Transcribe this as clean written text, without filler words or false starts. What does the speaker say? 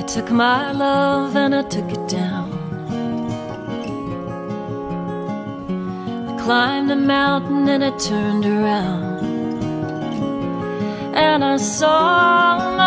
took my love and I took it down. I climbed a mountain and I turned around, and I saw